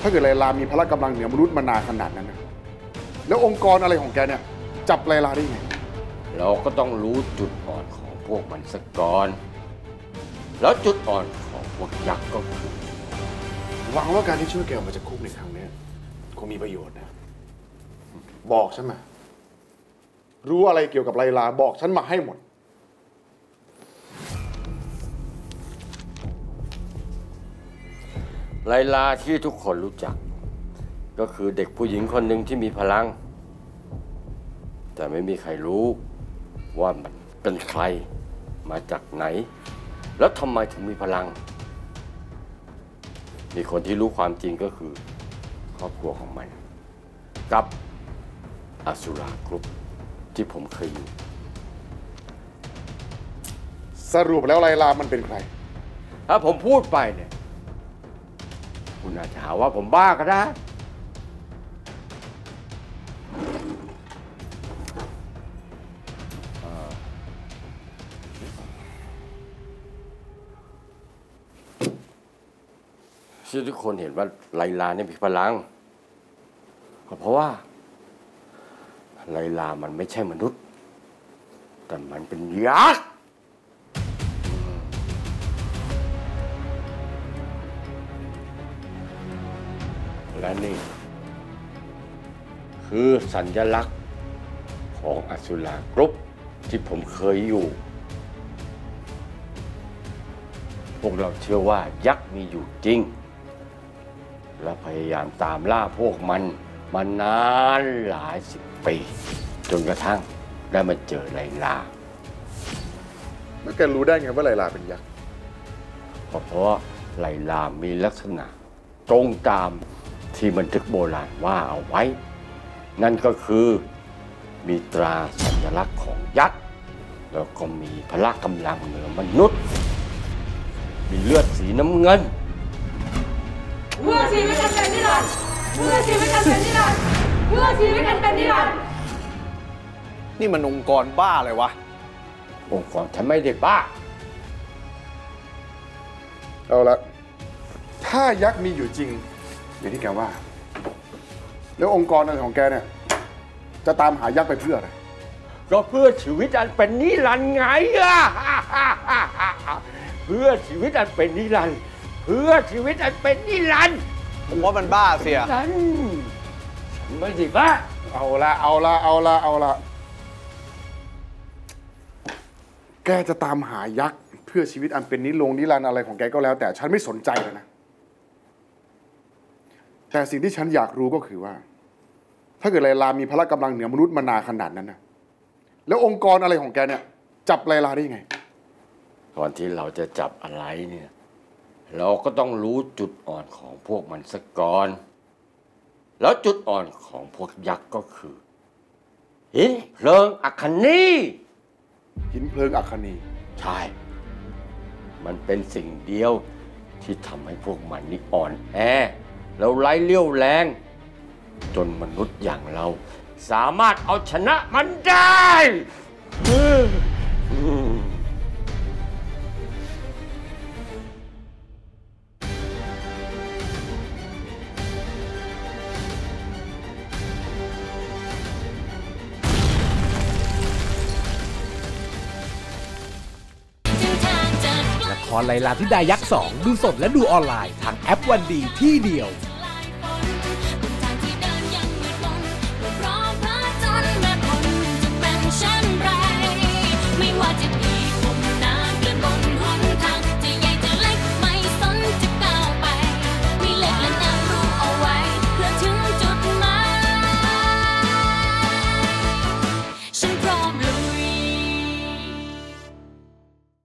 ถ้าเกิดไลลามีพละกำลังเหนือมนุษย์มานานขนาดนั้นนะแล้วองค์กรอะไรของแกเนี่ยจับไลลาได้ไงเราก็ต้องรู้จุดอ่อนของพวกมันสักก่อนแล้วจุดอ่อนของพวกยักษ์ก็คือหวังว่าการที่ช่วยแกออกมาจากคุกในครั้งนี้คงมีประโยชน์นะบอกฉันมารู้อะไรเกี่ยวกับไลลาบอกฉันมาให้หมดไลลาที่ทุกคนรู้จักก็คือเด็กผู้หญิงคนหนึ่งที่มีพลังแต่ไม่มีใครรู้ว่ามันเป็นใครมาจากไหนแล้วทำไมถึงมีพลังมีคนที่รู้ความจริงก็คือครอบครัวของมันกับอสุรากรุ๊ปที่ผมเคยอยู่สรุปแล้วไลลามันเป็นใครถ้าผมพูดไปเนี่ยคุณอาจจะหาว่าผมบ้าก็ได้ที่ทุกคนเห็นว่าไลลาเนี่ยมีพลังก็เพราะว่าไลลามันไม่ใช่มนุษย์แต่มันเป็นยักษ์และนี่คือสัญลักษณ์ของอสุรากรุ๊ปที่ผมเคยอยู่พวกเราเชื่อว่ายักษ์มีอยู่จริงและพยายามตามล่าพวกมันมานานหลายสิบปีจนกระทั่งได้มาเจอไลลาแล้วแกรู้ได้ไงว่าไลลาเป็นยักษ์เพราะไลลามีลักษณะตรงตามที่บันทึกโบราณว่าเอาไว้นั่นก็คือมีตราสัญลักษณ์ของยักษ์แล้วก็มีพละกำลังเหนือมนุษย์มีเลือดสีน้ำเงินเพื่อชีวิตอันเป็นนิรันดร์เพื่อชีวิตอันเป็นนิรันดร์เพื่อชีวิตอันเป็นนิรันดร์นี่มันองค์กรบ้าอะไรวะองค์กรฉันไม่ได้บ้าเอาละถ้ายักษ์มีอยู่จริงอย่างที่แกว่าแล้วองค์กรอะไรของแกเนี่ยจะตามหายักษ์ไปเพื่ออะไรก็เพื่อชีวิตอันเป็นนิรันดร์ไงเพื่อชีวิตอันเป็นนิรันดร์เพื่อชีวิตอันเป็นนิรันดร์ผมว่ามันบ้าเสียฉันไม่ได้บ้าเอาละแกจะตามหายักษ์เพื่อชีวิตอันเป็นนิรันดร์อะไรของแกก็แล้วแต่ฉันไม่สนใจแล้วนะแต่สิ่งที่ฉันอยากรู้ก็คือว่าถ้าเกิดไลลามีพละกำลังเหนือมนุษย์มานานขนาดนั้นนะแล้วองค์กรอะไรของแกเนี่ยจับไลลาได้ยังไงก่อนที่เราจะจับอะไรเนี่ยเราก็ต้องรู้จุดอ่อนของพวกมันสักก่อนแล้วจุดอ่อนของพวกยักษ์ก็คือหินเพลิงอัคนีหินเพลิงอัคนีใช่มันเป็นสิ่งเดียวที่ทำให้พวกมันนี่อ่อนแอแล้วไร้เรี่ยวแรงจนมนุษย์อย่างเราสามารถเอาชนะมันได้ละครไลลาธิดายักษ์2ดูสดและดูออนไลน์ทางแอปวันดีที่เดียว